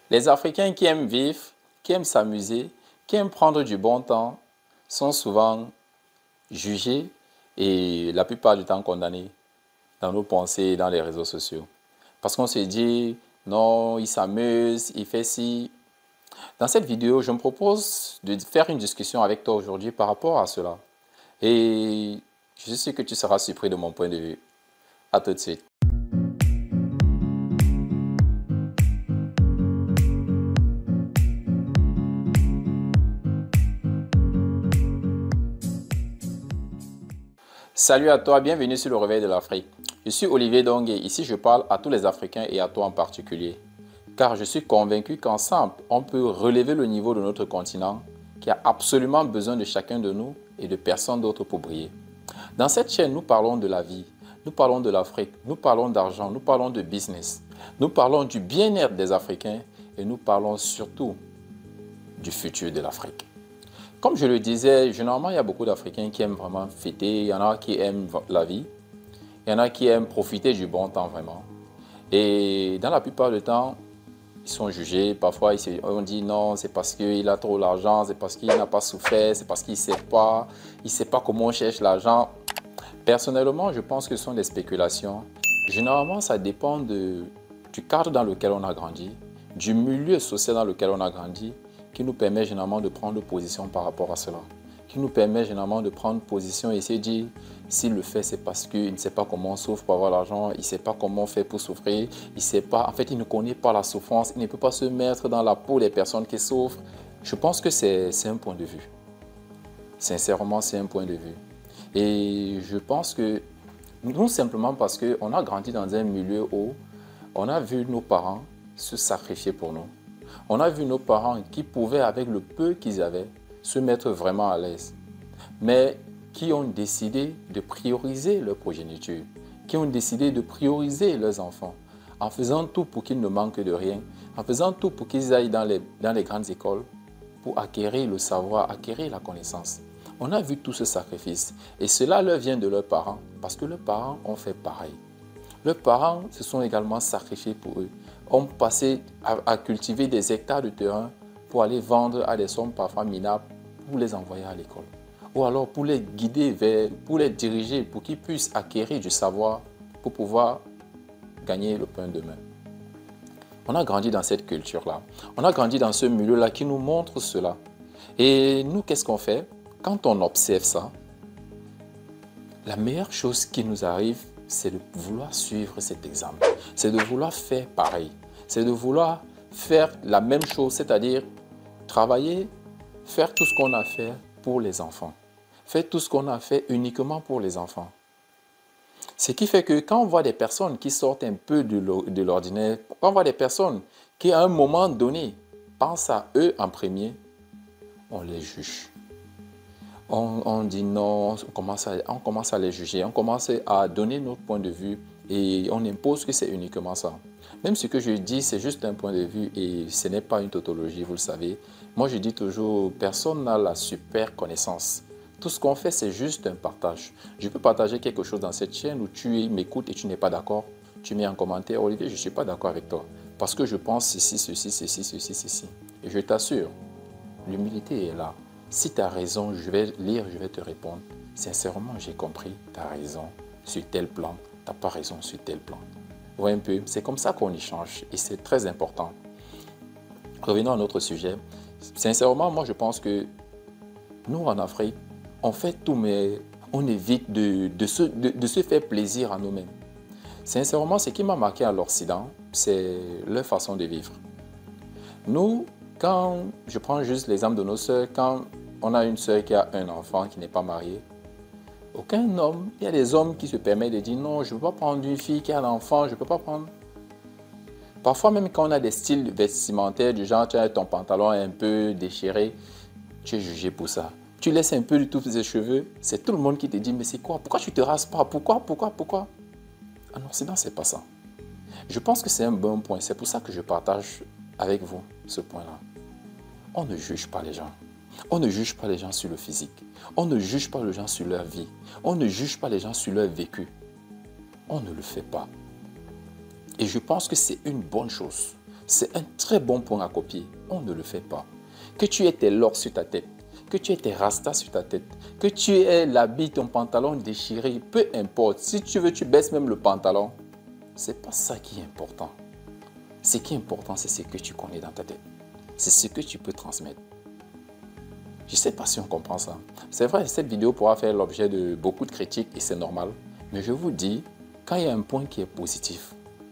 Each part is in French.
Les Africains qui aiment vivre, qui aiment s'amuser, qui aiment prendre du bon temps, sont souvent jugés et la plupart du temps condamnés dans nos pensées et dans les réseaux sociaux. Parce qu'on se dit, non, il s'amuse, il fait ci. Dans cette vidéo, je me propose de faire une discussion avec toi aujourd'hui par rapport à cela. Et je suis sûr que tu seras surpris de mon point de vue. À tout de suite. Salut à toi, bienvenue sur le Réveil de l'Afrique. Je suis Olivier Dong et ici je parle à tous les Africains et à toi en particulier. Car je suis convaincu qu'ensemble, on peut relever le niveau de notre continent qui a absolument besoin de chacun de nous et de personne d'autre pour briller. Dans cette chaîne, nous parlons de la vie, nous parlons de l'Afrique, nous parlons d'argent, nous parlons de business, nous parlons du bien-être des Africains et nous parlons surtout du futur de l'Afrique. Comme je le disais, généralement, il y a beaucoup d'Africains qui aiment vraiment fêter, il y en a qui aiment la vie, il y en a qui aiment profiter du bon temps vraiment. Et dans la plupart du temps, ils sont jugés. Parfois, on dit non, c'est parce qu'il a trop d'argent, c'est parce qu'il n'a pas souffert, c'est parce qu'il ne sait pas comment on cherche l'argent. Personnellement, je pense que ce sont des spéculations. Généralement, ça dépend du cadre dans lequel on a grandi, du milieu social dans lequel on a grandi, qui nous permet généralement de prendre position par rapport à cela. Qui nous permet généralement de prendre position et se dire, s'il le fait, c'est parce qu'il ne sait pas comment on souffre pour avoir l'argent, il ne sait pas comment on fait pour souffrir, il sait pas, en fait, il ne connaît pas la souffrance, il ne peut pas se mettre dans la peau des personnes qui souffrent. Je pense que c'est un point de vue. Sincèrement, c'est un point de vue. Et je pense que, non simplement parce qu'on a grandi dans un milieu où on a vu nos parents se sacrifier pour nous. On a vu nos parents qui pouvaient, avec le peu qu'ils avaient, se mettre vraiment à l'aise. Mais qui ont décidé de prioriser leur progéniture, qui ont décidé de prioriser leurs enfants, en faisant tout pour qu'ils ne manquent de rien, en faisant tout pour qu'ils aillent dans les grandes écoles, pour acquérir le savoir, acquérir la connaissance. On a vu tout ce sacrifice et cela leur vient de leurs parents parce que leurs parents ont fait pareil. Leurs parents se sont également sacrifiés pour eux, ont passé à cultiver des hectares de terrain pour aller vendre à des sommes parfois minables pour les envoyer à l'école. Ou alors pour les guider pour les diriger, pour qu'ils puissent acquérir du savoir pour pouvoir gagner le pain demain. On a grandi dans cette culture-là. On a grandi dans ce milieu-là qui nous montre cela. Et nous, qu'est-ce qu'on fait? Quand on observe ça, la meilleure chose qui nous arrive, c'est de vouloir suivre cet exemple. C'est de vouloir faire pareil. C'est de vouloir faire la même chose, c'est-à-dire travailler, faire tout ce qu'on a fait pour les enfants. Faire tout ce qu'on a fait uniquement pour les enfants. Ce qui fait que quand on voit des personnes qui sortent un peu de l'ordinaire, quand on voit des personnes qui à un moment donné pensent à eux en premier, on les juge. On dit non, on commence à les juger, on commence à donner notre point de vue et on impose que c'est uniquement ça. Même ce que je dis, c'est juste un point de vue et ce n'est pas une tautologie, vous le savez. Moi, je dis toujours, personne n'a la super connaissance. Tout ce qu'on fait, c'est juste un partage. Je peux partager quelque chose dans cette chaîne où tu m'écoutes et tu n'es pas d'accord. Tu mets en commentaire, Olivier, je ne suis pas d'accord avec toi. Parce que je pense ceci, ceci, ceci, ceci, ceci. Et je t'assure, l'humilité est là. Si tu as raison, je vais lire, je vais te répondre. Sincèrement, j'ai compris, tu as raison sur tel plan, tu n'as pas raison sur tel plan. Vous voyez un peu, c'est comme ça qu'on échange et c'est très important. Revenons à notre sujet. Sincèrement, moi je pense que nous en Afrique, on fait tout mais on évite de se faire plaisir à nous-mêmes. Sincèrement, ce qui m'a marqué à l'Occident, c'est leur façon de vivre. Nous, quand je prends juste l'exemple de nos sœurs, quand on a une sœur qui a un enfant qui n'est pas marié, aucun homme, il y a des hommes qui se permettent de dire non, je ne peux pas prendre une fille qui a un enfant, je ne peux pas prendre. Parfois même quand on a des styles vestimentaires du genre tu as ton pantalon un peu déchiré, tu es jugé pour ça. Tu laisses un peu de tous tes cheveux, c'est tout le monde qui te dit mais c'est quoi? Pourquoi tu ne te rases pas? Pourquoi? En Occident, ce n'est pas ça. Je pense que c'est un bon point, c'est pour ça que je partage avec vous ce point-là. On ne juge pas les gens. On ne juge pas les gens sur le physique. On ne juge pas les gens sur leur vie. On ne juge pas les gens sur leur vécu. On ne le fait pas. Et je pense que c'est une bonne chose. C'est un très bon point à copier. On ne le fait pas. Que tu aies tes locks sur ta tête, que tu aies tes rastas sur ta tête, que tu aies l'habit, ton pantalon déchiré, peu importe. Si tu veux, tu baisses même le pantalon. C'est pas ça qui est important. Ce qui est important, c'est ce que tu connais dans ta tête. C'est ce que tu peux transmettre. Je ne sais pas si on comprend ça. C'est vrai, cette vidéo pourra faire l'objet de beaucoup de critiques et c'est normal. Mais je vous dis, quand il y a un point qui est positif,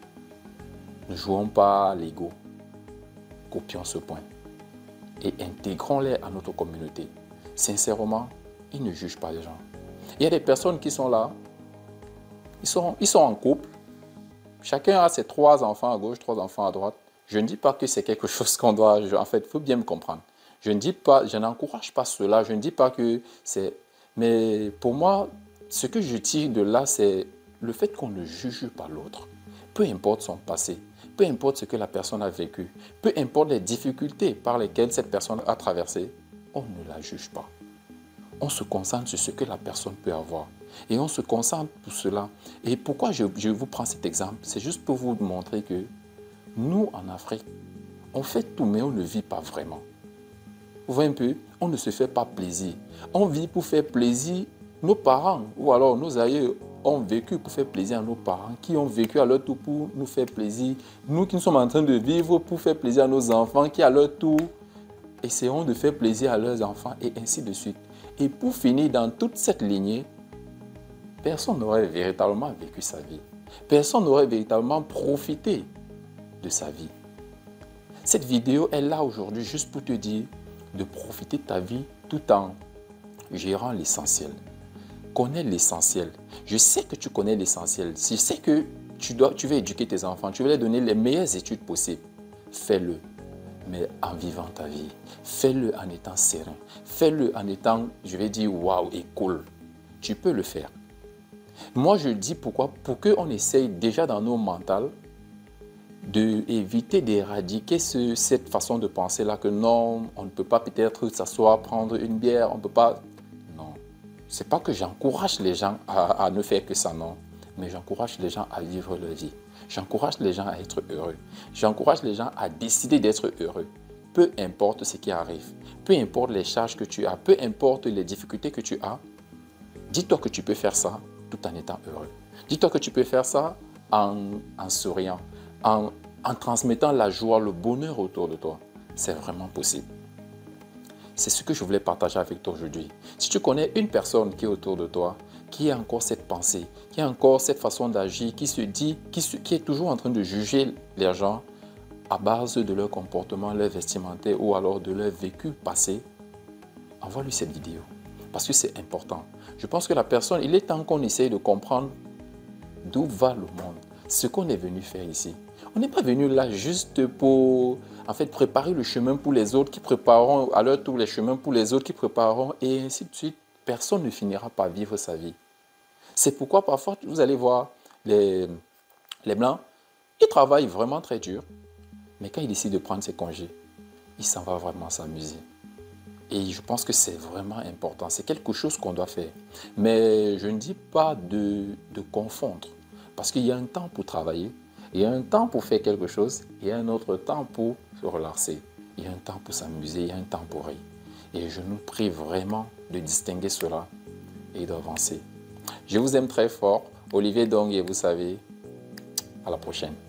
ne jouons pas à l'ego. Copions ce point et intégrons-les à notre communauté. Sincèrement, ils ne jugent pas les gens. Il y a des personnes qui sont là, ils sont en couple. Chacun a ses 3 enfants à gauche, 3 enfants à droite. Je ne dis pas que c'est quelque chose qu'on doit... En fait, il faut bien me comprendre. Je ne dis pas, je n'encourage pas cela. Je ne dis pas que c'est... Mais pour moi, ce que je tire de là, c'est le fait qu'on ne juge pas l'autre. Peu importe son passé, peu importe ce que la personne a vécu, peu importe les difficultés par lesquelles cette personne a traversé, on ne la juge pas. On se concentre sur ce que la personne peut avoir. Et on se concentre pour cela. Et pourquoi je vous prends cet exemple? C'est juste pour vous montrer que nous, en Afrique, on fait tout, mais on ne vit pas vraiment. Vous voyez un peu? On ne se fait pas plaisir. On vit pour faire plaisir nos parents ou alors nos aïeux ont vécu pour faire plaisir à nos parents, qui ont vécu à leur tour pour nous faire plaisir. Nous qui sommes en train de vivre pour faire plaisir à nos enfants, qui à leur tour essaieront de faire plaisir à leurs enfants et ainsi de suite. Et pour finir dans toute cette lignée, personne n'aurait véritablement vécu sa vie. Personne n'aurait véritablement profité de sa vie. Cette vidéo est là aujourd'hui juste pour te dire de profiter de ta vie tout en gérant l'essentiel. Connais l'essentiel. Je sais que tu connais l'essentiel. Je sais que tu veux éduquer tes enfants, tu veux leur donner les meilleures études possibles. Fais-le, mais en vivant ta vie. Fais-le en étant serein. Fais-le en étant, je vais dire, waouh et cool. Tu peux le faire. Moi, je dis pourquoi? Pour qu'on essaye déjà dans nos mentales d'éviter d'éradiquer cette façon de penser-là que non, on ne peut pas peut-être s'asseoir, prendre une bière, on ne peut pas... Non, c'est pas que j'encourage les gens à ne faire que ça, non. Mais j'encourage les gens à vivre leur vie. J'encourage les gens à être heureux. J'encourage les gens à décider d'être heureux. Peu importe ce qui arrive, peu importe les charges que tu as, peu importe les difficultés que tu as, dis-toi que tu peux faire ça tout en étant heureux. Dis-toi que tu peux faire ça en souriant, en transmettant la joie, le bonheur autour de toi. C'est vraiment possible. C'est ce que je voulais partager avec toi aujourd'hui. Si tu connais une personne qui est autour de toi, qui a encore cette pensée, qui a encore cette façon d'agir, qui se dit, qui est toujours en train de juger les gens à base de leur comportement, leur vestimentaire ou alors de leur vécu passé, envoie-lui cette vidéo. Parce que c'est important. Je pense que la personne, il est temps qu'on essaye de comprendre d'où va le monde, ce qu'on est venu faire ici. On n'est pas venu là juste pour en fait, préparer le chemin pour les autres qui prépareront à leur tour les chemins pour les autres qui prépareront et ainsi de suite. Personne ne finira par vivre sa vie. C'est pourquoi parfois vous allez voir les Blancs, ils travaillent vraiment très dur, mais quand ils décident de prendre ses congés, ils s'en vont vraiment s'amuser. Et je pense que c'est vraiment important. C'est quelque chose qu'on doit faire. Mais je ne dis pas de confondre. Parce qu'il y a un temps pour travailler, il y a un temps pour faire quelque chose, il y a un autre temps pour se relaxer. Il y a un temps pour s'amuser, il y a un temps pour rire. Et je nous prie vraiment de distinguer cela et d'avancer. Je vous aime très fort. Olivier Dong et vous savez, à la prochaine.